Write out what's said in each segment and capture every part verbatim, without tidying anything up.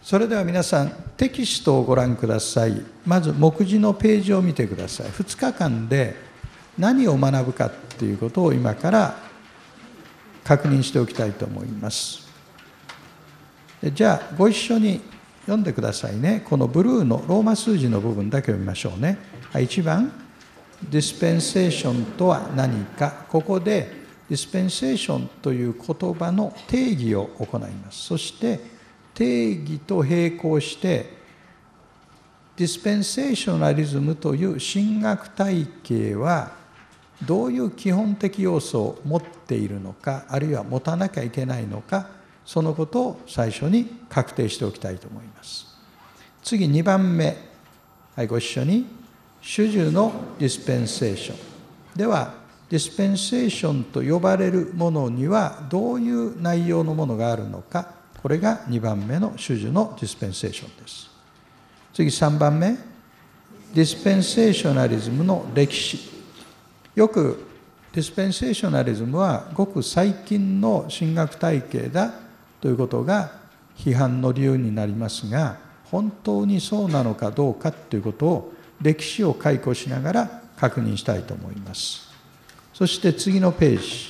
それでは皆さん、テキストをご覧ください。まず、目次のページを見てください。ふつかかんで何を学ぶかということを今から確認しておきたいと思います。じゃあ、ご一緒に読んでくださいね。このブルーのローマ数字の部分だけ読みましょうね。いちばん、ディスペンセーションとは何か。ここでディスペンセーションという言葉の定義を行います。そして定義と並行してディスペンセーショナリズムという神学体系はどういう基本的要素を持っているのか、あるいは持たなきゃいけないのか、そのことを最初に確定しておきたいと思います。次にばんめ、はい、ご一緒に。主従のディスペンセーション。では、ディスペンセーションと呼ばれるものにはどういう内容のものがあるのか。これがにばんめの主従のディスペンセーションです。次さんばんめ、ディスペンセーショナリズムの歴史。よくディスペンセーショナリズムはごく最近の神学体系だということが批判の理由になりますが、本当にそうなのかどうかということを歴史を解雇しながら確認したいと思います。そして次のページ。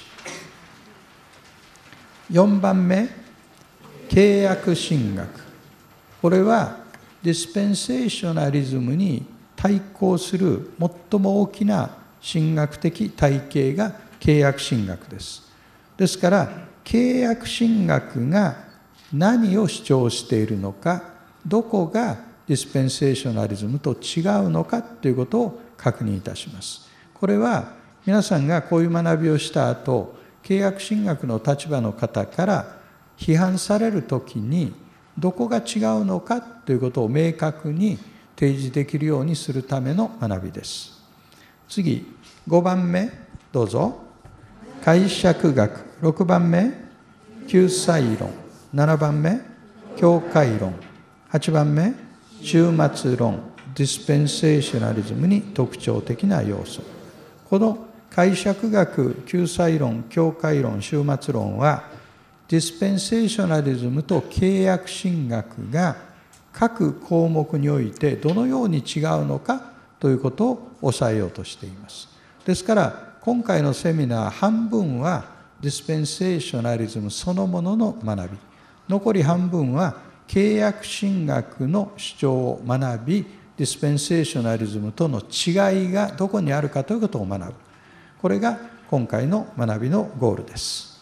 よんばんめ、契約神学。これはディスペンセーショナリズムに対抗する最も大きな神学的体系が契約神学です。ですから契約神学が何を主張しているのか、どこがディスペンセーショナリズムと違うのかということを確認いたします。これは皆さんがこういう学びをした後、契約神学の立場の方から批判されるときにどこが違うのかということを明確に提示できるようにするための学びです。次、ごばんめ、どうぞ。解釈学。ろくばんめ、救済論。ななばんめ、教会論。はちばんめ、終末論。ディスペンセーショナリズムに特徴的な要素。この解釈学、救済論、教会論、終末論はディスペンセーショナリズムと契約神学が各項目においてどのように違うのかということを抑えようとしています。ですから今回のセミナー半分はディスペンセーショナリズムそのものの学び、残り半分は契約神学の主張を学び、ディスペンセーショナリズムとの違いがどこにあるかということを学ぶ。これが今回の学びのゴールです。